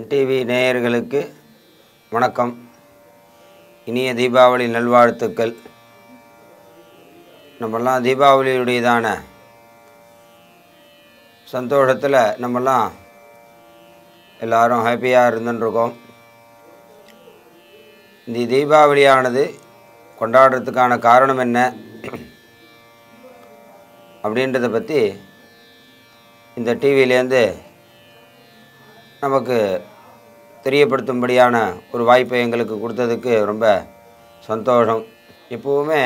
Sun TV நேயர்களுக்கு வணக்கம். இனிய தீபாவளி நல்வாழ்த்துக்கள். நம்மெல்லாம் தீபாவளியுடையதான சந்தோஷத்தில் நம்மெல்லாம் எல்லோரும் ஹாப்பியாக இருந்துருக்கோம். இந்த தீபாவளியானது கொண்டாடுறதுக்கான காரணம் என்ன அப்படின்றத பற்றி இந்த டிவியிலேருந்து நமக்கு தெரியப்படுத்தும்படியான ஒரு வாய்ப்பை எங்களுக்கு கொடுத்ததுக்கு ரொம்ப சந்தோஷம். எப்போவுமே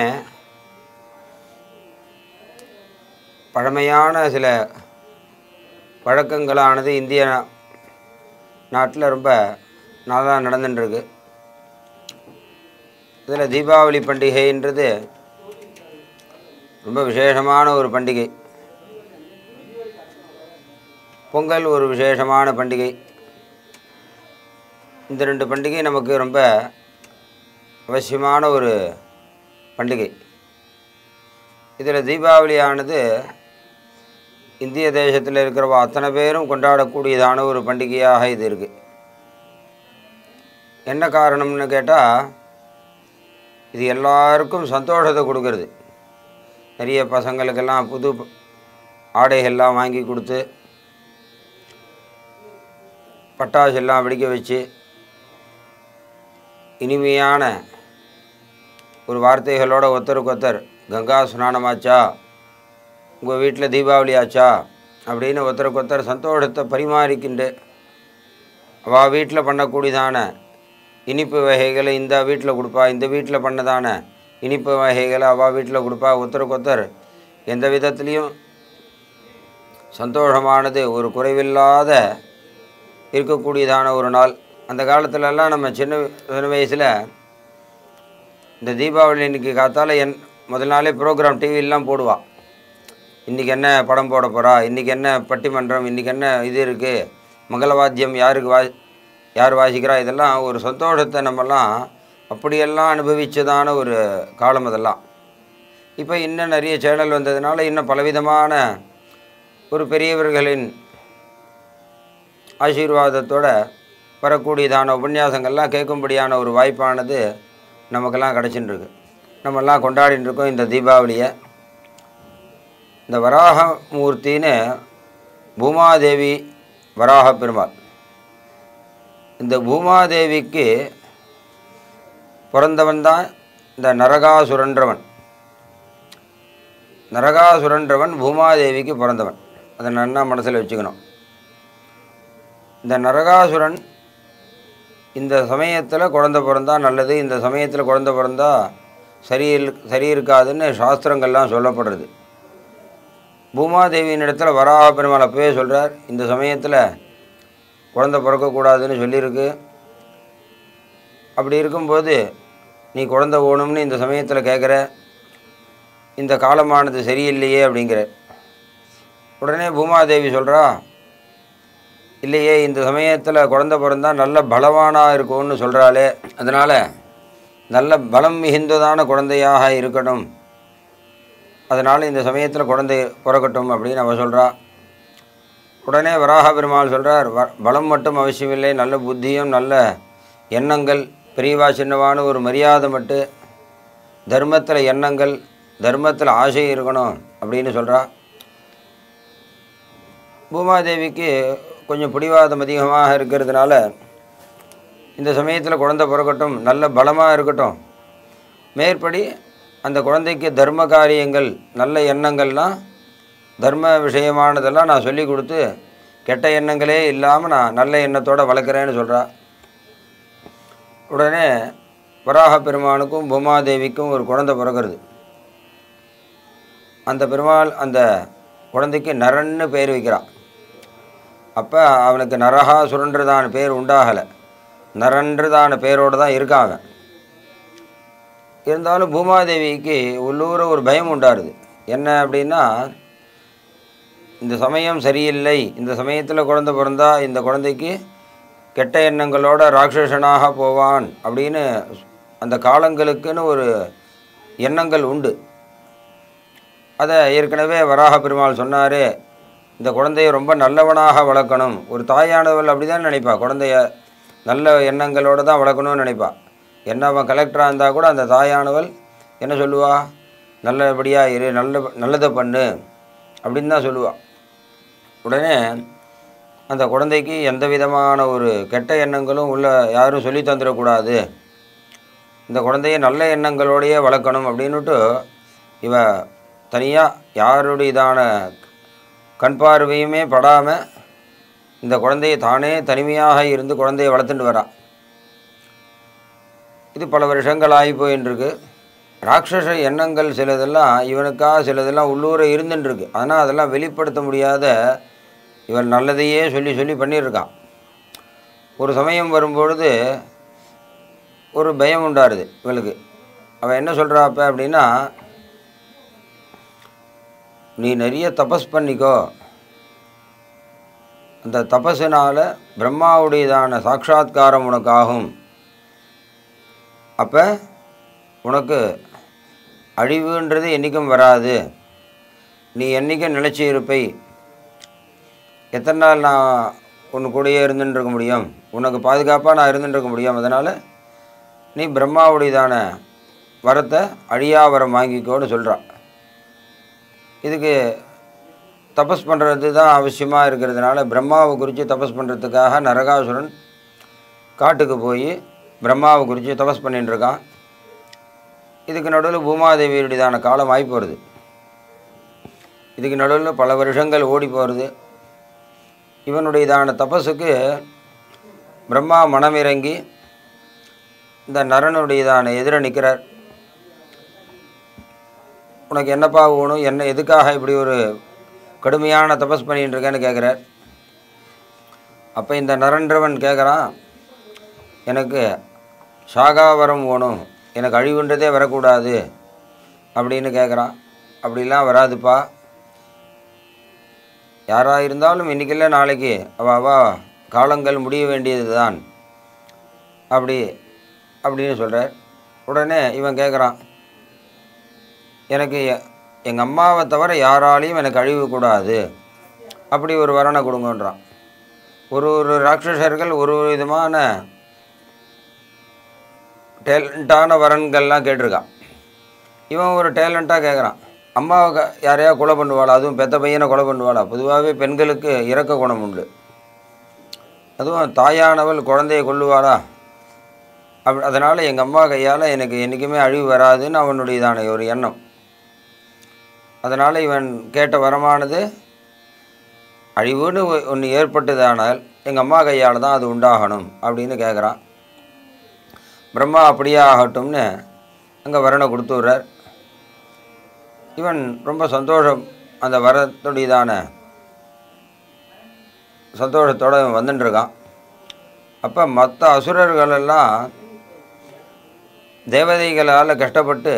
பழமையான சில வழக்கங்களானது இந்திய நாட்டில் ரொம்ப நல்லா நடந்துட்டுருக்கு. இதில் தீபாவளி பண்டிகைன்றது ரொம்ப விசேஷமான ஒரு பண்டிகை. பொங்கல் ஒரு விசேஷமான பண்டிகை. இந்த ரெண்டு பண்டிகை நமக்கு ரொம்ப அவசியமான ஒரு பண்டிகை. இதில் தீபாவளியானது இந்திய தேசத்தில் இருக்கிறவா அத்தனை பேரும் கொண்டாடக்கூடியதான ஒரு பண்டிகையாக இது இருக்குது. என்ன காரணம்னு கேட்டால், இது எல்லாருக்கும் சந்தோஷத்தை கொடுக்கறது. நிறைய பசங்களுக்கெல்லாம் புது ஆடைகள்லாம் வாங்கி கொடுத்து, பட்டாசெல்லாம் வெடிக்க வச்சு, இனிமையான ஒரு வார்த்தைகளோட ஒருத்தருக்கு கங்கா ஸ்நானமாச்சா, உங்கள் வீட்டில் தீபாவளி ஆச்சா அப்படின்னு ஒருத்தருக்கு சந்தோஷத்தை பரிமாறிக்கிண்டு, அவள் வீட்டில் பண்ணக்கூடியதான இனிப்பு வகைகளை இந்த வீட்டில் கொடுப்பா, இந்த வீட்டில் பண்ணதான இனிப்பு வகைகளை அவள் வீட்டில் கொடுப்பா. ஒருத்தருக்கு எந்த விதத்துலேயும் சந்தோஷமானது ஒரு குறைவில்லாத இருக்கக்கூடியதான ஒரு நாள். அந்த காலத்துலலாம் நம்ம சின்ன வயசில் இந்த தீபாவளி இன்றைக்கி காத்தால் முதல் நாளே ப்ரோக்ராம் டிவிலாம் போடுவாள். இன்றைக்கி என்ன படம் போட போகிறா, இன்றைக்கி என்ன பட்டிமன்றம், இன்றைக்கி என்ன இது இருக்குது, மங்களவாத்தியம் யார் வாசிக்கிறா, இதெல்லாம் ஒரு சந்தோஷத்தை நம்மெல்லாம் அப்படியெல்லாம் அனுபவித்ததான ஒரு காலம் அதெல்லாம். இப்போ இன்னும் நிறைய சேனல் வந்ததுனால இன்னும் பலவிதமான ஒரு பெரியவர்களின் ஆசீர்வாதத்தோடு வரக்கூடியதான உபன்யாசங்கள்லாம் கேட்கும்படியான ஒரு வாய்ப்பானது நமக்கெல்லாம் கிடச்சின்னு நம்மெல்லாம் கொண்டாடின்னு இருக்கோம் இந்த தீபாவளியை. இந்த வராகமூர்த்தின்னு பூமாதேவி வராக பெருமாள். இந்த பூமாதேவிக்கு பிறந்தவன் தான் இந்த நரகாசுரன்றவன். நரகாசுரன்றவன் பூமாதேவிக்கு பிறந்தவன். அதை நன்னா மனசில் வச்சுக்கணும். இந்த நரகாசுரன் இந்த சமயத்தில் குழந்தை பிறந்தா நல்லது, இந்த சமயத்தில் குழந்தை பிறந்தா சரி இருக்காதுன்னு சாஸ்திரங்கள்லாம் சொல்லப்படுறது. பூமாதேவியின் இடத்துல வராக பெருமாள் அப்பவே சொல்கிறார், இந்த சமயத்தில் குழந்தை பிறக்கக்கூடாதுன்னு சொல்லியிருக்கு. அப்படி இருக்கும்போது நீ குழந்தை ஓணும்னு இந்த சமயத்தில் கேட்குற, இந்த காலமானது சரியில்லையே அப்படிங்கிற. உடனே பூமாதேவி சொல்கிறா, இல்லையே இந்த சமயத்தில் குழந்தை பிறந்தால் நல்ல பலவானாக இருக்கும்னு சொல்கிறாளே, அதனால் நல்ல பலம் மிகுந்ததான குழந்தையாக இருக்கணும், அதனால் இந்த சமயத்தில் குழந்தை பிறக்கட்டும் அப்படின்னு அவள் சொல்கிறா. உடனே வராக பெருமாள் சொல்கிறார், பலம் மட்டும் அவசியமில்லை, நல்ல புத்தியும் நல்ல எண்ணங்கள், பெரியவா சின்னவான ஒரு மரியாதை மட்டும், தர்மத்தில் எண்ணங்கள், தர்மத்தில் ஆசை இருக்கணும் அப்படின்னு சொல்கிறா. பூமாதேவிக்கு கொஞ்சம் பிடிவாதம் அதிகமாக இருக்கிறதுனால இந்த சமயத்தில் குழந்தை பிறக்கட்டும், நல்ல பலமாக இருக்கட்டும், மேற்படி அந்த குழந்தைக்கு தர்ம காரியங்கள் நல்ல எண்ணங்கள்லாம் தர்ம விஷயமானதெல்லாம் நான் சொல்லி கொடுத்து கெட்ட எண்ணங்களே இல்லாமல் நான் நல்ல எண்ணத்தோடு வளர்க்குறேன்னு சொல்கிறா. உடனே வராக பெருமானுக்கும் பூமாதேவிக்கும் ஒரு குழந்தை பிறக்கிறது. அந்த பெருமாள் அந்த குழந்தைக்கு நரன்னு பேர் வைக்கிறான். அப்போ அவனுக்கு நரகாசுரன்றதான பேர் உண்டாகலை, நரன்றதான பேரோடு தான் இருக்காங்க. இருந்தாலும் பூமாதேவிக்கு உள்ளூர ஒரு பயம் உண்டாருது. என்ன அப்படின்னா, இந்த சமயம் சரியில்லை, இந்த சமயத்தில் குழந்தை பிறந்தா இந்த குழந்தைக்கு கெட்ட எண்ணங்களோட ராட்சசனாக போவான் அப்படின்னு அந்த காலங்களுக்குன்னு ஒரு எண்ணங்கள் உண்டு. அதை ஏற்கனவே வராக பெருமாள் சொன்னார், இந்த குழந்தைய ரொம்ப நல்லவனாக வளர்க்கணும். ஒரு தாயானவள் அப்படி தான் நினைப்பா. குழந்தைய நல்ல எண்ணங்களோடு தான் வளர்க்கணும்னு நினைப்பா. என்ன அவன் கலெக்டராக இருந்தால் கூட அந்த தாயானவள் என்ன சொல்லுவா? நல்லபடியாக இரு, நல்லதை பண்ணு அப்படின்னு தான் சொல்லுவாள். உடனே அந்த குழந்தைக்கு எந்த விதமான ஒரு கெட்ட எண்ணங்களும் யாரும் சொல்லி தந்துடக்கூடாது, இந்த குழந்தைய நல்ல எண்ணங்களோடையே வளர்க்கணும் அப்படின்னுட்டு இவ தனியாக யாருடையதான கண் பார்வையுமே படாமல் இந்த குழந்தையை தானே தனிமையாக இருந்து குழந்தையை வளர்த்துட்டு வரா. இது பல வருஷங்கள் ஆகி போயின்ட்டுருக்கு. ராட்சச எண்ணங்கள் சிலதெல்லாம் இவனுக்காக சிலதெல்லாம் உள்ளூர இருந்துட்டுருக்கு. ஆனால் அதெல்லாம் வெளிப்படுத்த முடியாத இவன் நல்லதையே சொல்லி சொல்லி பண்ணியிருக்கான். ஒரு சமயம் வரும்பொழுது ஒரு பயம் உண்டாருது இவளுக்கு. அவன் என்ன சொல்கிறாப்ப அப்படின்னா, நீ நிறைய தபஸ் பண்ணிக்கோ, அந்த தபஸினால் பிரம்மாவுடையதான சாட்சாத்காரம் உனக்காகும், அப்போ உனக்கு அழிவுன்றது என்றைக்கும் வராது, நீ என்றைக்கும் நிலச்சி இருப்பை, எத்தனை நாள் நான் உன் கூடயே இருந்துட்டுருக்க முடியும், உனக்கு பாதுகாப்பாக நான் இருந்துட்டுருக்க முடியும், அதனால் நீ பிரம்மாவுடையதான வரத்தை அழியா வரம் வாங்கிக்கோன்னு சொல்கிறான். இதுக்கு தபஸ் பண்ணுறது தான் அவசியமாக இருக்கிறதுனால பிரம்மாவை குறித்து தபஸ் பண்ணுறதுக்காக நரகாசுரன் காட்டுக்கு போய் பிரம்மாவை குறித்து தபஸ் பண்ணிட்டு இருக்கான். இதுக்கு நடுவில் பூமாதேவியுடையதான காலம் ஆகி போகிறது. இதுக்கு நடுவில் பல வருஷங்கள் ஓடி போகிறது. இவனுடையதான தபஸுக்கு பிரம்மா மனமிறங்கி இந்த நரனுடையதான எதிர நிற்கிறார். உனக்கு என்னப்பா வேணும், என்ன எதுக்காக இப்படி ஒரு கடுமையான தபஸ் பண்ணிகிட்டு இருக்கேன்னு கேட்குறார். அப்போ இந்த நரன்றவன் கேட்குறான், எனக்கு சாகாவரம் வேணும், எனக்கு அழிவுன்றதே வரக்கூடாது அப்படின்னு கேட்குறான். அப்படிலாம் வராதுப்பா, யாராக இருந்தாலும் இன்றைக்கில்ல நாளைக்கு அவா காலங்கள் முடிய வேண்டியது தான் அப்படின்னு சொல்கிறார். உடனே இவன் கேட்குறான், எனக்கு எங்கள் அம்மாவை தவிர யாராலையும் எனக்கு அழிவுக்கூடாது, அப்படி ஒரு வரனை கொடுங்கன்றான். ஒரு ராட்சசர்கள் ஒரு விதமான டேலண்ட்டான வரன்கள்லாம் கேட்டிருக்கான். இவன் ஒரு டேலண்ட்டாக கேட்குறான், அம்மாவை யாரையா கொலை பண்ணுவாளா, அதுவும் பெத்த பையனை கொலை பண்ணுவாளா? பொதுவாகவே பெண்களுக்கு இரக்க குணம் உண்டு. அதுவும் தாயானவள் குழந்தையை கொல்லுவாளா? அதனால் எங்கள் அம்மா கையால் எனக்கு என்றைக்குமே அழிவு வராதுன்னு அவனுடையதான ஒரு எண்ணம். அதனால் இவன் கேட்ட வரமானது அழிவுன்னு ஒன்று ஏற்பட்டதானால் எங்கள் அம்மா கையால் தான் அது உண்டாகணும் அப்படின்னு கேட்குறான். பிரம்மா அப்படியே ஆகட்டும்னு அங்கே வரனை கொடுத்து விட்றார். இவன் ரொம்ப சந்தோஷம், அந்த வரத்துடையதான சந்தோஷத்தோடு இவன் வந்துட்டுருக்கான். அப்போ மற்ற அசுரர்களெல்லாம் தேவதைகளால் கஷ்டப்பட்டு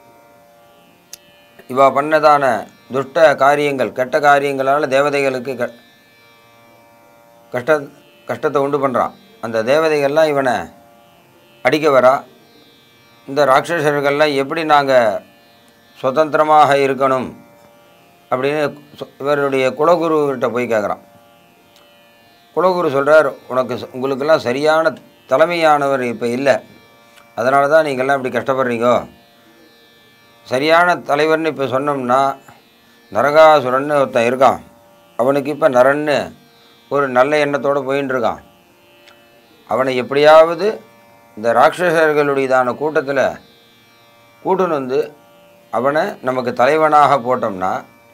இவா பண்ணதான துஷ்ட காரியங்கள் கெட்ட காரியங்களால் தேவதைகளுக்கு கஷ்டத்தை உண்டு பண்ணுறான். அந்த தேவதைகள்லாம் இவனை அடிக்க வரா. இந்த ராட்சசர்கள்லாம் எப்படி நாங்கள் சுதந்திரமாக இருக்கணும் அப்படின்னு இவருடைய குலகுருக்கிட்ட போய் கேட்குறான். குலகுரு சொல்கிறார், உங்களுக்கெல்லாம் சரியான தலைமையானவர் இப்போ இல்லை, அதனால தான் நீங்கள்லாம் இப்படி கஷ்டப்படுறீங்க. சரியான தலைவர்னு இப்போ சொன்னோம்னா நரகாசுரன்னு ஒருத்தன் இருக்கான், அவனுக்கு இப்போ நரன்னு ஒரு நல்ல எண்ணத்தோடு போயின்னு இருக்கான். அவனை எப்படியாவது இந்த ராட்சசர்களுடையதான கூட்டத்தில் கூட்டுன்னு வந்து அவனை நமக்கு தலைவனாக போட்டோம்னா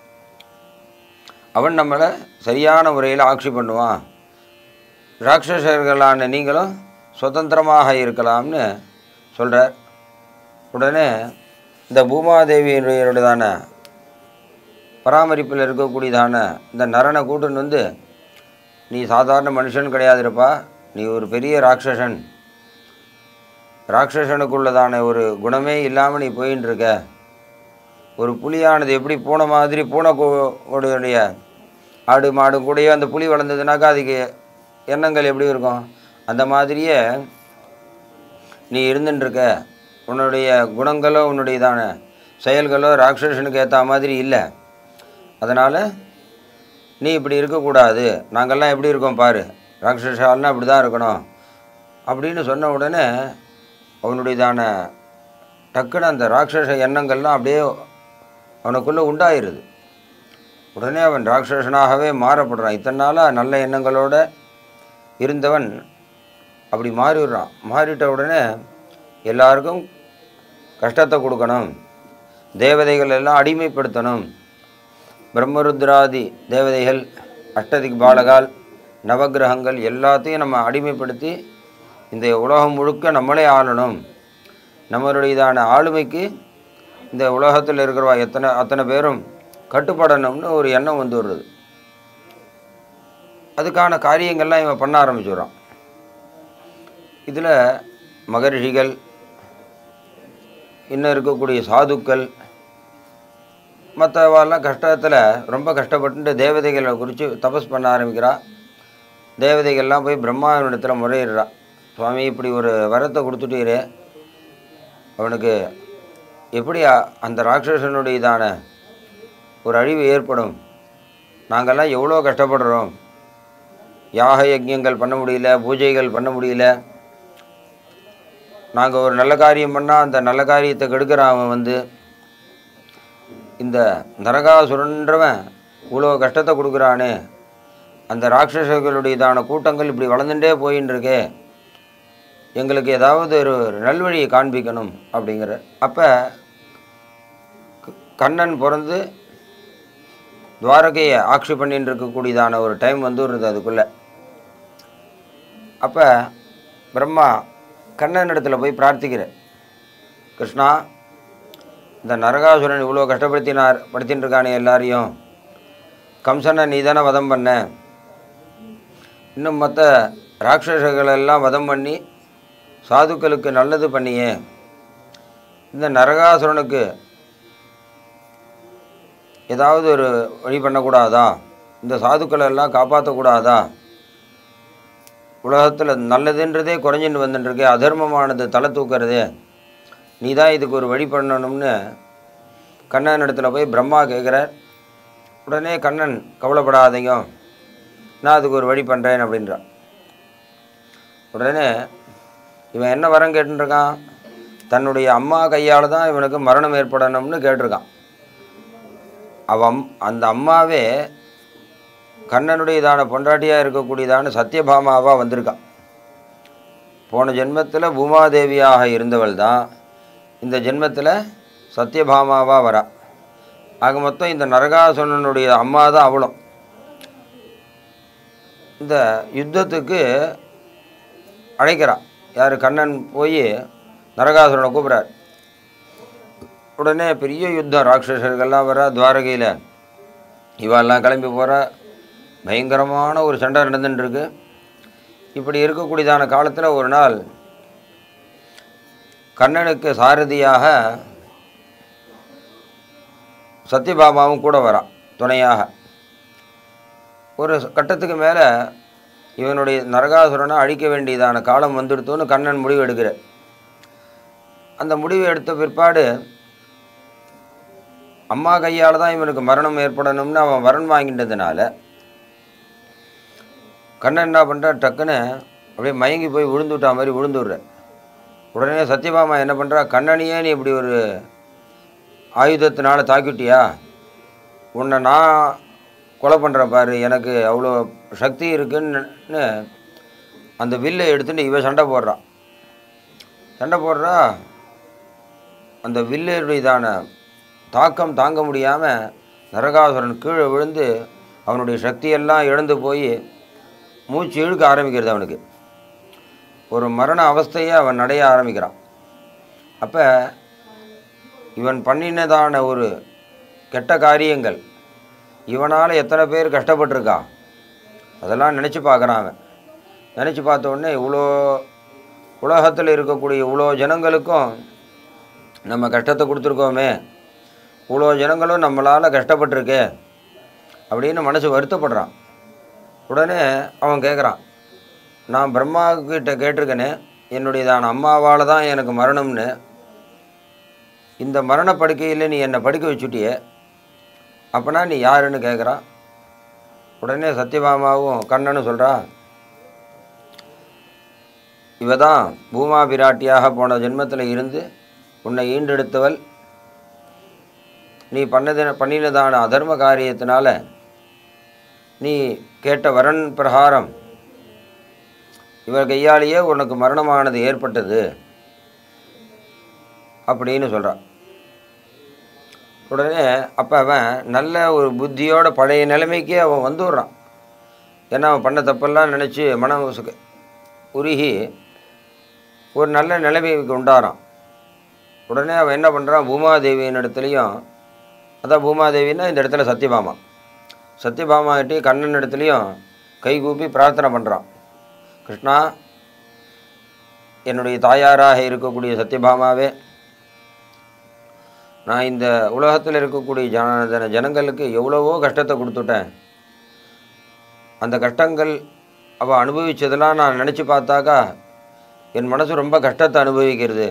அவன் நம்மளை சரியான முறையில் ஆட்சி பண்ணுவான், ராட்சசர்களான நீங்களும் சுதந்திரமாக இருக்கலாம்னு சொல்கிறார். உடனே இந்த பூமாதேவியுடையதான பராமரிப்பில் இருக்கக்கூடியதான இந்த நரனை கூட்டுன்னு வந்து, நீ சாதாரண மனுஷன் கிடையாதுப்பா, நீ ஒரு பெரிய ராட்சசன், ராட்சசனுக்குள்ளதான ஒரு குணமே இல்லாமல் நீ போயின்னு இருக்க. ஒரு புலியானது எப்படி பூனை மாதிரி பூனைடைய ஆடு மாடு கூடயே அந்த புலி வளர்ந்ததுனாக்கா அதுக்கு எண்ணங்கள் எப்படி இருக்கும், அந்த மாதிரியே நீ இருந்துட்டுருக்க. உன்னுடைய குணங்களோ உன்னுடையதான செயல்களோ ராட்சசனுக்கு ஏற்ற மாதிரி இல்லை. அதனால் நீ இப்படி இருக்கக்கூடாது, நாங்கள்லாம் எப்படி இருக்கோம் பாரு, ராட்சசால்னா அப்படி தான் இருக்கணும் அப்படின்னு சொன்ன உடனே அவனுடையதான டக்குன்னு அந்த ராட்சச எண்ணங்கள்லாம் அப்படியே அவனுக்குள்ளே உண்டாயிருது. உடனே அவன் ராட்சசனாகவே மாறப்படுறான். இத்தனை நாளாக நல்ல எண்ணங்களோடு இருந்தவன் அப்படி மாறிடுறான். மாறிட்ட உடனே எல்லாருக்கும் கஷ்டத்தை கொடுக்கணும், தேவதைகள் எல்லாம் அடிமைப்படுத்தணும், பிரம்மருத்ராதி தேவதைகள், அஷ்டதிக் பாலகால், நவகிரகங்கள் எல்லாத்தையும் நம்ம அடிமைப்படுத்தி இந்த உலகம் முழுக்க நம்மளே ஆளணும், நம்மளுடையதான ஆளுமைக்கு இந்த உலகத்தில் இருக்கிறவா அத்தனை பேரும் கட்டுப்படணும்னு ஒரு எண்ணம் வந்து வருது. அதுக்கான காரியங்கள்லாம் இவன் பண்ண ஆரம்பிச்சுடுறான். இதில் மகரிஷிகள், இன்னும் இருக்கக்கூடிய சாதுக்கள், மற்றவாலாம் கஷ்டத்தில் ரொம்ப கஷ்டப்பட்டு தேவதைகளை குறித்து தபஸ் பண்ண ஆரம்பிக்கிறான். தேவதைகள்லாம் போய் பிரம்மாவினிடத்தில் முறையிடுறான். சுவாமி, இப்படி ஒரு வரத்தை கொடுத்துட்டீரே, அவனுக்கு எப்படி அந்த ராட்சசனுடையதான ஒரு அழிவு ஏற்படும்? நாங்கள்லாம் எவ்வளோ கஷ்டப்படுறோம், யாக யஜ்யங்கள் பண்ண முடியல, பூஜைகள் பண்ண முடியல, நாங்கள் ஒரு நல்ல காரியம் பண்ணால் அந்த நல்ல காரியத்தை கெடுக்கிறான் அவன் வந்து. இந்த நரகாசுரன்றவன் இவ்வளோ கஷ்டத்தை கொடுக்குறானே, அந்த ராட்சசர்களுடையதான கூட்டங்கள் இப்படி வளர்ந்துட்டே போயின்னு இருக்கே, எங்களுக்கு ஏதாவது ஒரு நல்வழியை காண்பிக்கணும் அப்படிங்கிற. அப்போ கண்ணன் பிறந்து துவாரகையை ஆட்சி பண்ணின்னு இருக்கக்கூடியதான ஒரு டைம் வந்துடுறது அதுக்குள்ளே. அப்போ பிரம்மா கண்ணன் இடத்துல போய் பிரார்த்திக்கிறேன், கிருஷ்ணா, இந்த நரகாசுரன் இவ்வளோ படுத்தின்னு இருக்கானே எல்லாரையும், கம்சனை நீ தானே வதம் பண்ண, இன்னும் மற்ற ராட்சசர்களெல்லாம் வதம் பண்ணி சாதுக்களுக்கு நல்லது பண்ணியே, இந்த நரகாசுரனுக்கு ஏதாவது ஒரு வழி பண்ணக்கூடாதா, இந்த சாதுக்களெல்லாம் காப்பாற்றக்கூடாதா, உலகத்தில் நல்லதுன்றதே குறைஞ்சின்னு வந்துட்டுருக்கே, அதர்மமானது தலை தூக்கிறதே, நீ தான் இதுக்கு ஒரு வழி பண்ணணும்னு கண்ணன் இடத்துல போய் பிரம்மா கேட்குறார். உடனே கண்ணன், கவலைப்படாதீங்க, நான் அதுக்கு ஒரு வழி பண்ணுறேன் அப்படின்றான். உடனே இவன் என்ன வரம் கேட்டுருக்கான், தன்னுடைய அம்மா கையால் தான் இவனுக்கு மரணம் ஏற்படணும்னு கேட்டிருக்கான். அவன் அந்த அம்மாவே கண்ணனுடையதான பொண்டாட்டியாக இருக்கக்கூடியதான சத்யபாமாவாக வந்திருக்கான். போன ஜென்மத்தில் பூமாதேவியாக இருந்தவள் தான் இந்த ஜென்மத்தில் சத்யபாமாவாக வரா. ஆக மொத்தம் இந்த நரகாசுரனுடைய அம்மா தான் அவளும். இந்த யுத்தத்துக்கு அழைக்கிறான். யார்? கண்ணன் போய் நரகாசுரனை கூப்பிட்றார். உடனே பெரிய யுத்தம், ராட்சசர்கள்லாம் வர, துவாரகையில் இவெல்லாம் கிளம்பி போகிற, பயங்கரமான ஒரு சண்டை நடந்துட்டுருக்கு. இப்படி இருக்கக்கூடியதான காலத்தில் ஒரு நாள் கண்ணனுக்கு சாரதியாக சத்யபாமாவும் கூட வரான் துணையாக. ஒரு கட்டத்துக்கு மேலே இவனுடைய நரகாசுரனை அழிக்க வேண்டியதான காலம் வந்துடுத்தோன்னு கண்ணன் முடிவு எடுக்கிறார். அந்த முடிவு எடுத்த பிற்பாடு அம்மா கையால் தான் இவனுக்கு மரணம் ஏற்படணும்னு அவன் வரன் வாங்கிட்டதுனால கண்ணன் என்ன பண்ணுறான், டக்குன்னு அப்படியே மயங்கி போய் விழுந்துவிட்டா மாதிரி விழுந்துடுற. உடனே சத்யபாமா என்ன பண்ணுறா, கண்ணனையே நீ இப்படி ஒரு ஆயுதத்தினால தாக்கிட்டியா, உன்னை நான் கொலை பண்ணுறேன் பாரு, எனக்கு அவ்வளோ சக்தி இருக்குன்னு அந்த வில்லை எடுத்துட்டு இவன் சண்டை போடுறா. அந்த வில்லுடையதான தாக்கம் தாங்க முடியாமல் நரகாசுரன் கீழே விழுந்து அவனுடைய சக்தியெல்லாம் இழந்து போய் மூச்சு இழுக்க ஆரம்பிக்கிறது. அவனுக்கு ஒரு மரண அவஸ்தையை அவன் அடைய ஆரம்பிக்கிறான். அப்போ இவன் பண்ணினதான ஒரு கெட்ட காரியங்கள், இவனால் எத்தனை பேர் கஷ்டப்பட்டிருக்கா, அதெல்லாம் நினச்சி பார்க்குறாங்க. நினச்சி பார்த்த உடனே இவ்வளோ உலகத்தில் இருக்கக்கூடிய இவ்வளோ ஜனங்களுக்கும் நம்ம கஷ்டத்தை கொடுத்துருக்கோமே, இவ்வளோ ஜனங்களும் நம்மளால் கஷ்டப்பட்டிருக்கே அப்படின்னு மனசு வருத்தப்படுறான். உடனே அவன் கேட்குறான், நான் பிரம்மாக்கிட்ட கேட்டிருக்கேனே, என்னுடையதான அம்மாவால் தான் எனக்கு மரணம்னு, இந்த மரணப்படுக்கையில் நீ என்னை படுக்க வச்சுட்டியே, அப்போனா நீ யாருன்னு கேட்குறான். உடனே சத்யபாமாவும் கண்ணனும் சொல்கிறா, இவ தான் பூமா பிராட்டியாக போன ஜென்மத்தில் இருந்து உன்னை ஈண்டெடுத்தவள். நீ பண்ணினதான அதர்ம காரியத்தினால நீ கேட்ட வரன் பிரகாரம் இவர் கையாலேயே உனக்கு மரணமானது ஏற்பட்டது அப்படின்னு சொல்கிறான். உடனே அப்போ அவன் நல்ல ஒரு புத்தியோட பழைய நிலைமைக்கே அவன் வந்துடுறான். ஏன்னா அவன் பண்ண தப்பெல்லாம் நினச்சி மனம் உருகி ஒரு நல்ல நிலைமைக்கு உண்டாரான். உடனே அவன் என்ன பண்ணுறான், பூமாதேவியின் இடத்துலையும், அதான் பூமாதேவின்னா இந்த இடத்துல சத்யபாமா, சத்யபாமாகிட்டே கண்ணன் இடத்துலையும் கைகூப்பி பிரார்த்தனை பண்ணுறான். கிருஷ்ணா, என்னுடைய தாயாராக இருக்கக்கூடிய சத்யபாமாவே, நான் இந்த உலகத்தில் இருக்கக்கூடிய ஜனங்களுக்கு எவ்வளவோ கஷ்டத்தை கொடுத்துட்டேன். அந்த கஷ்டங்கள் அவள் அனுபவித்ததெல்லாம் நான் நினச்சி பார்த்தாக்கா என் மனசு ரொம்ப கஷ்டத்தை அனுபவிக்கிறது.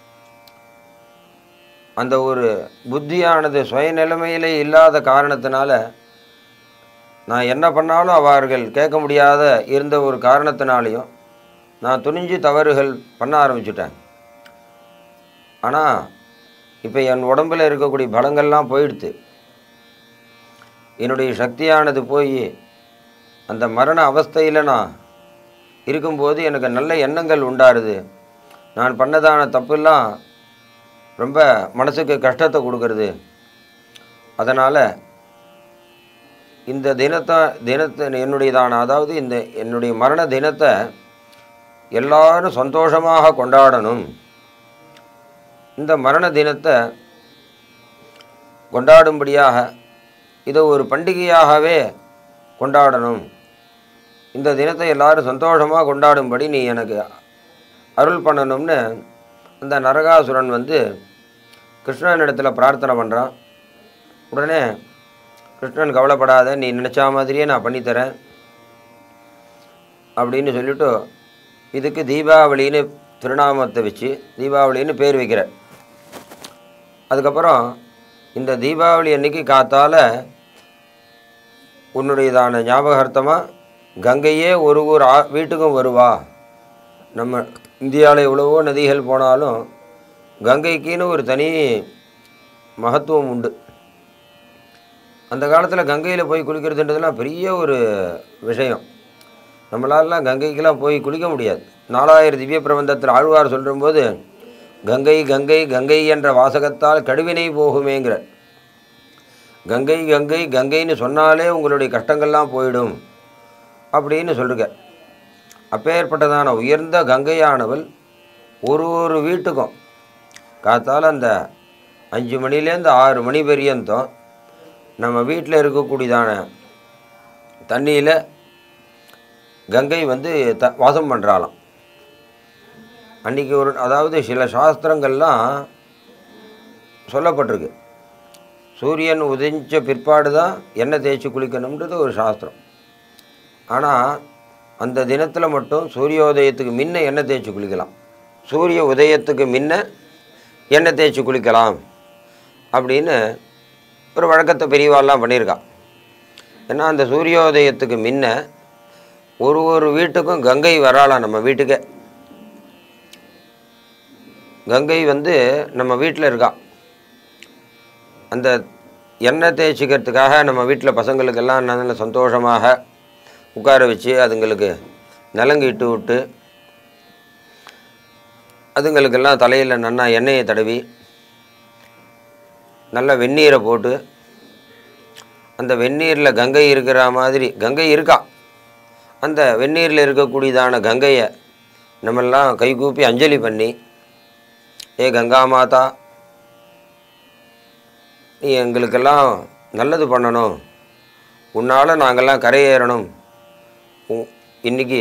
அந்த ஒரு புத்தியானது சுய நிலைமையிலே இல்லாத காரணத்தினால நான் என்ன பண்ணாலும் அவர்கள் கேட்க முடியாத இருந்த ஒரு காரணத்தினாலையும் நான் துணிஞ்சு தவறுகள் பண்ண ஆரம்பிச்சுட்டேன். ஆனால் இப்போ என் உடம்பில் இருக்கக்கூடிய பலங்கள்லாம் போயிடுத்து. என்னுடைய சக்தியானது போய் அந்த மரண அவஸ்தையில் நான் இருக்கும்போது எனக்கு நல்ல எண்ணங்கள் உண்டாருது. நான் பண்ணதான தப்புலாம் ரொம்ப மனசுக்கு கஷ்டத்தை கொடுக்கறது. அதனால் இந்த தினத்தை என்னுடையதான, அதாவது இந்த என்னுடைய மரண தினத்தை எல்லாரும் சந்தோஷமாக கொண்டாடணும். இந்த மரண தினத்தை கொண்டாடும்படியாக இதை ஒரு பண்டிகையாகவே கொண்டாடணும். இந்த தினத்தை எல்லாரும் சந்தோஷமாக கொண்டாடும்படி நீ எனக்கு அருள் பண்ணணும்னு அந்த நரகாசுரன் கிருஷ்ணனிடத்தில் பிரார்த்தனை பண்ணுறான். உடனே கிருஷ்ணன், கவலைப்படாத, நீ நினச்சா மாதிரியே நான் பண்ணித்தரேன் அப்படின்னு சொல்லிவிட்டு இதுக்கு தீபாவளின்னு திருநாமத்தை வச்சு தீபாவளின்னு பேர் வைக்கிற. அதுக்கப்புறம் இந்த தீபாவளி அன்னைக்கு காத்தால் உன்னுடையதான ஞாபகார்த்தமாக கங்கையே ஒரு வீட்டுக்கும் வருவா. நம்ம இந்தியாவில் எவ்வளவோ நதிகள் போனாலும் கங்கைக்குன்னு ஒரு தனி மகத்துவம் உண்டு. அந்த காலத்தில் கங்கையில் போய் குளிக்கிறதுன்றதுலாம் பெரிய ஒரு விஷயம். நம்மளாலலாம் கங்கைக்கெலாம் போய் குளிக்க முடியாது. 4000 திவ்ய பிரபந்தத்தில் ஆழ்வார் சொல்லும்போது கங்கை கங்கை கங்கை என்ற வாசகத்தால் கடுவினை போகுமேங்கிற. கங்கை கங்கை கங்கைன்னு சொன்னாலே உங்களுடைய கஷ்டங்கள்லாம் போயிடும் அப்படின்னு சொல்லுங்க. அப்பேற்பட்டதான உயர்ந்த கங்கையானவள் ஒரு வீட்டுக்கும் காத்தால் அந்த 5 மணிலேருந்து 6 மணி பரியந்தம் நம்ம வீட்டில் இருக்கக்கூடியதான தண்ணியில் கங்கை வாசம் பண்ணுறாளாம். அன்றைக்கி அதாவது சில சாஸ்திரங்கள்லாம் சொல்லப்பட்டிருக்கு. சூரியன் உதிஞ்ச பிற்பாடு தான் எண்ணெய் தேய்ச்சி குளிக்கணுன்றது ஒரு சாஸ்திரம். ஆனால் அந்த தினத்தில் மட்டும் சூரியோதயத்துக்கு முன்ன எண்ணெய் தேய்ச்சி குளிக்கலாம், சூரிய உதயத்துக்கு முன்ன எண்ணெய் தேய்ச்சி குளிக்கலாம் அப்படின்னு ஒரு வழக்கத்தை பெரியவாள்லாம் பண்ணியிருக்கா. ஏன்னா அந்த சூரியோதயத்துக்கு முன்ன ஒரு வீட்டுக்கும் கங்கை வராலாம். நம்ம வீட்டுக்கே கங்கை நம்ம வீட்டில் இருக்கா. அந்த எண்ணெய் தேய்ச்சிக்கிறதுக்காக நம்ம வீட்டில் பசங்களுக்கெல்லாம் நல்ல சந்தோஷமாக உட்கார வச்சு அதுங்களுக்கு நலங்கிட்டு விட்டு அதுங்களுக்கெல்லாம் தலையில் நல்லா எண்ணெயை தடவி நல்ல வெந்நீரை போட்டு அந்த வெந்நீரில் கங்கை இருக்கிற மாதிரி கங்கை இருக்கா. அந்த வெந்நீரில் இருக்கக்கூடியதான கங்கையை நம்மெல்லாம் கைகூப்பி அஞ்சலி பண்ணி, ஏ கங்கா மாதா, நீ எங்களுக்கெல்லாம் நல்லது பண்ணணும், உன்னால் நாங்கள்லாம் கரையேறணும், இன்றைக்கி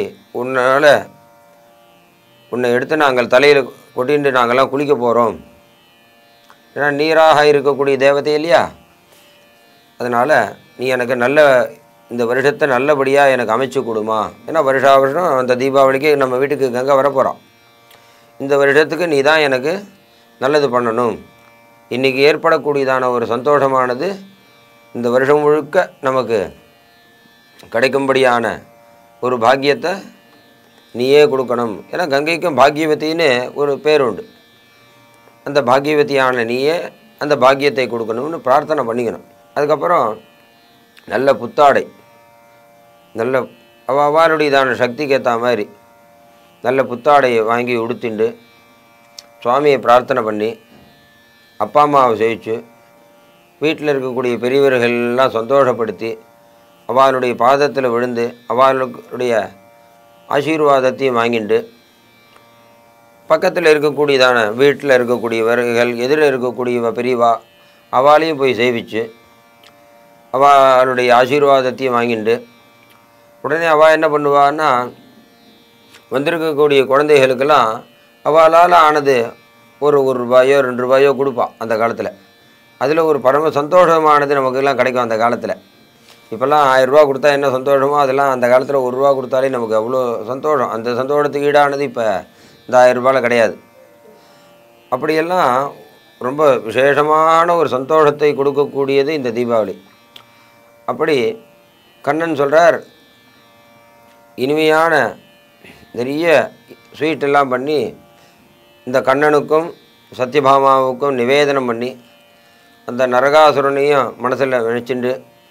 உன்னை எடுத்து நாங்கள் தலையில் கொட்டிட்டு நாங்கள்லாம் குளிக்க போகிறோம். ஏன்னா நீராக இருக்கக்கூடிய தேவதை இல்லையா, அதனால் நீ எனக்கு இந்த வருஷத்தை நல்லபடியாக எனக்கு அமைச்சு கொடுமா. ஏன்னா வருஷம் அந்த தீபாவளிக்கு நம்ம வீட்டுக்கு கங்கை வரப்போகிறோம். இந்த வருஷத்துக்கு நீ தான் எனக்கு நல்லது பண்ணணும். இன்றைக்கி ஏற்படக்கூடியதான ஒரு சந்தோஷமானது இந்த வருஷம் முழுக்க நமக்கு கிடைக்கும்படியான ஒரு பாக்கியத்தை நீயே கொடுக்கணும். ஏன்னா கங்கைக்கும் பாக்கியவத்தின்னு ஒரு பேர் உண்டு. அந்த பாக்கியவத்தியான நீயே அந்த பாக்கியத்தை கொடுக்கணும்னு பிரார்த்தனை பண்ணிக்கணும். அதுக்கப்புறம் நல்ல புத்தாடை, நல்ல அவளுடையதான சக்திக்கு ஏற்ற மாதிரி நல்ல புத்தாடையை வாங்கி உடுத்திண்டு சுவாமியை பிரார்த்தனை பண்ணி அப்பா அம்மாவை சேவிச்சு வீட்டில் இருக்கக்கூடிய பெரியவர்களெல்லாம் சந்தோஷப்படுத்தி அவளுடைய பாதத்தில் விழுந்து அவளுடைய ஆசீர்வாதத்தையும் வாங்கிண்டு பக்கத்தில் இருக்கக்கூடியதான வீட்டில் இருக்கக்கூடியவர்கள் எதிரில் இருக்கக்கூடிய பெரியவா அவளையும் போய் சேவிச்சு அவளுடைய ஆசீர்வாதத்தையும் வாங்கிண்டு உடனே அவள் என்ன பண்ணுவான்னா வந்திருக்கக்கூடிய குழந்தைகளுக்கெல்லாம் அவளால் ஆனது ஒரு ரூபாயோ 2 ரூபாயோ கொடுப்பாள் அந்த காலத்தில். அதில் ஒரு பரம சந்தோஷமானது நமக்கெல்லாம் கிடைக்கும் அந்த காலத்தில். இப்போல்லாம் 1000 ரூபா கொடுத்தா என்ன சந்தோஷமோ அதெல்லாம் அந்த காலத்தில் 1 ரூபா கொடுத்தாலே நமக்கு அவ்வளோ சந்தோஷம். அந்த சந்தோஷத்துக்கு ஈடானது இப்போ இந்த 1000 ரூபாயில் கிடையாது. அப்படியெல்லாம் ரொம்ப விசேஷமான ஒரு சந்தோஷத்தை கொடுக்கக்கூடியது இந்த தீபாவளி. அப்படி கண்ணன் சொல்கிறார், இனிமையான நிறைய ஸ்வீட்டெல்லாம் பண்ணி இந்த கண்ணனுக்கும் சத்யபாமாவுக்கும் நிவேதனம் பண்ணி அந்த நரகாசுரனையும் மனசில் நினச்சிண்டு,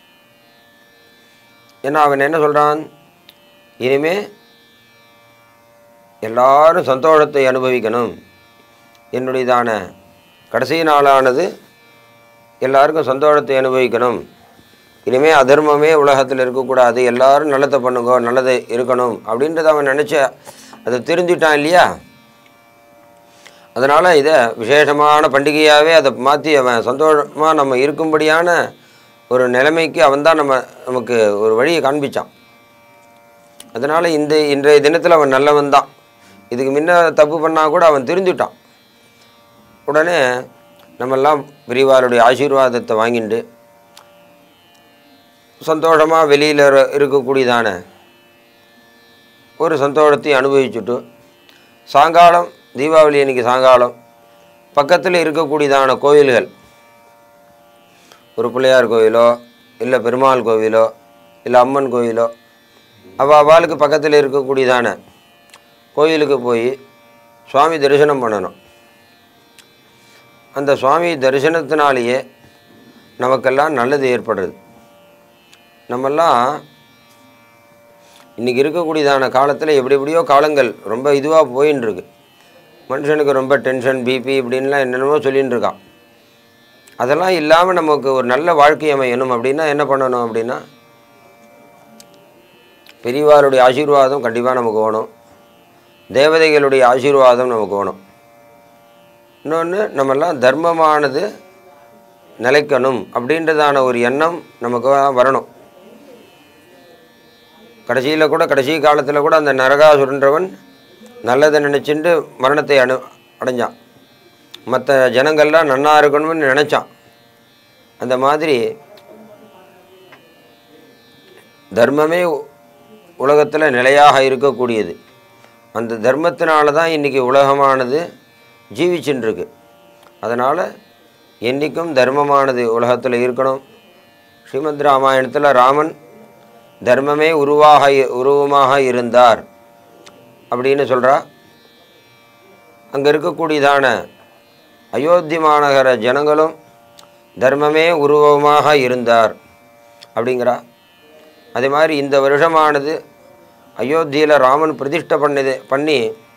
ஏன்னா அவன் என்ன சொல்கிறான், இனிமே எல்லாரும் சந்தோஷத்தை அனுபவிக்கணும், என்னுடையதான கடைசி நாளானது எல்லாருக்கும் சந்தோஷத்தை அனுபவிக்கணும், இனிமேல் அதர்மமே உலகத்தில் இருக்கக்கூடாது, எல்லோரும் நல்லதை பண்ணுங்க, நல்லதை இருக்கணும் அப்படின்றத அவன் நினச்ச அதை தெரிஞ்சுட்டான் இல்லையா. அதனால் இதை விசேஷமான பண்டிகையாகவே அதை மாற்றி அவன் சந்தோஷமாக நம்ம இருக்கும்படியான ஒரு நிலைமைக்கு அவன்தான் நமக்கு ஒரு வழியை காண்பித்தான். அதனால் இன்றைய தினத்தில் அவன் நல்லவன் தான். இதுக்கு முன்ன தப்பு பண்ணால் கூட அவன் தெரிஞ்சுட்டான். உடனே நம்மெல்லாம் பெரியவாளுடைய ஆசீர்வாதத்தை வாங்கிட்டு சந்தோஷமாக வெளியில் இருக்கக்கூடியதான ஒரு சந்தோஷத்தை அனுபவிச்சுட்டு சாயங்காலம் தீபாவளி அன்றைக்கி சாயங்காலம் பக்கத்தில் இருக்கக்கூடியதான கோயில்கள், ஒரு பிள்ளையார் கோயிலோ இல்லை பெருமாள் கோவிலோ இல்லை அம்மன் கோயிலோ அவளுக்கு பக்கத்தில் இருக்கக்கூடியதான கோயிலுக்கு போய் சுவாமி தரிசனம் பண்ணணும். அந்த சுவாமி தரிசனத்தினாலேயே நமக்கெல்லாம் நல்லது ஏற்படுறது. நம்மெல்லாம் இன்றைக்கி இருக்கக்கூடியதான காலத்தில் எப்படியோ காலங்கள் ரொம்ப இதுவாக போயின்னு இருக்கு. மனுஷனுக்கு ரொம்ப டென்ஷன், பிபி இப்படின்லாம் என்னென்னமோ சொல்லின்னு இருக்கான். அதெல்லாம் இல்லாமல் நமக்கு ஒரு நல்ல வாழ்க்கை அமையணும் அப்படின்னா என்ன பண்ணணும் அப்படின்னா, பெரியவாருடைய ஆசீர்வாதம் கண்டிப்பாக நமக்கு வேணும், தேவதைகளுடைய ஆசீர்வாதம் நமக்கு வேணும். இன்னொன்று, நம்மெல்லாம் தர்மமானது நிலைக்கணும் அப்படின்றதான ஒரு எண்ணம் நமக்கு வரணும். கடைசி காலத்தில் கூட அந்த நரகாசுரன்றவன் நல்லதை நினச்சிட்டு மரணத்தை அடைஞ்சான். மற்ற ஜனங்கள்லாம் நன்னா இருக்கணும்னு நினச்சான். அந்த மாதிரி தர்மமே உலகத்தில் நிலையாக இருக்கக்கூடியது. அந்த தர்மத்தினால தான் இன்றைக்கி உலகமானது ஜீவிச்சுருக்கு. அதனால் என்றைக்கும் தர்மமானது உலகத்தில் இருக்கணும். ஸ்ரீமத் ராமாயணத்தில் ராமன் தர்மமே உருவமாக இருந்தார் அப்படின்னு சொல்கிறா. அங்கே இருக்கக்கூடியதான அயோத்தி மாநகர ஜனங்களும் தர்மமே உருவமாக இருந்தார் அப்படிங்கிறா. அதே மாதிரி இந்த வருஷமானது அயோத்தியில் ராமன் பிரதிஷ்டை பண்ணி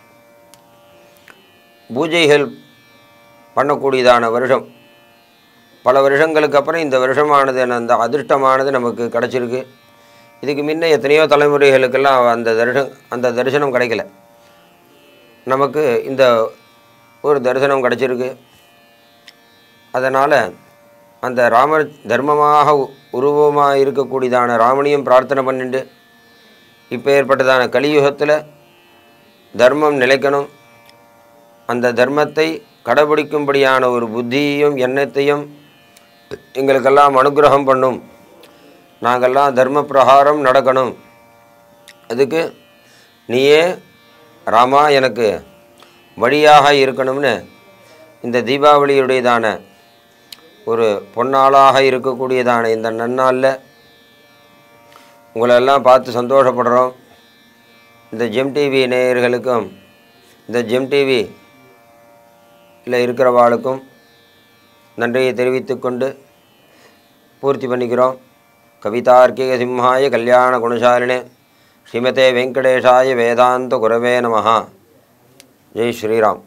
பூஜைகள் பண்ணக்கூடியதான வருஷம். பல வருஷங்களுக்கு அப்புறம் இந்த வருஷமானது அந்த அதிர்ஷ்டமானது நமக்கு கிடச்சிருக்கு. இதுக்கு முன்ன எத்தனையோ தலைமுறைகளுக்கெல்லாம் அந்த தரிசனம் கிடைக்கல. நமக்கு இந்த ஒரு தரிசனம் கிடச்சிருக்கு. அதனால் அந்த ராமர் தர்மமாக உருவமாக இருக்கக்கூடியதான ராமனையும் பிரார்த்தனை பண்ணிட்டு, இப்போ ஏற்பட்டதான கலியுகத்தில் தர்மம் நிலைக்கணும், அந்த தர்மத்தை கடைபிடிக்கும்படியான ஒரு புத்தியையும் எண்ணத்தையும் எங்களுக்கெல்லாம் அனுகிரகம் பண்ணும், நாங்கள்லாம் தர்ம பிரகாரம் நடக்கணும், அதுக்கு நீயே ராமா எனக்கு வழியாக இருக்கணும்னு இந்த தீபாவளியுடையதான ஒரு பொன்னாளாக இருக்கக்கூடியதான இந்த நன்னாளில் உங்களெல்லாம் பார்த்து சந்தோஷப்படுறோம். இந்த ஜெம் டிவி நேயர்களுக்கும் இந்த ஜெம் டிவியில் இருக்கிறவாளுக்கும் நன்றியை தெரிவித்துக்கொண்டு பூர்த்தி பண்ணிக்கிறோம். கவிதார்க்கிக சிம்ஹாய கல்யாண குணசாலினே ஸ்ரீமதே வெங்கடேஷாய வேதாந்த குரவே நமஹ. ஜெய் ஸ்ரீராம்.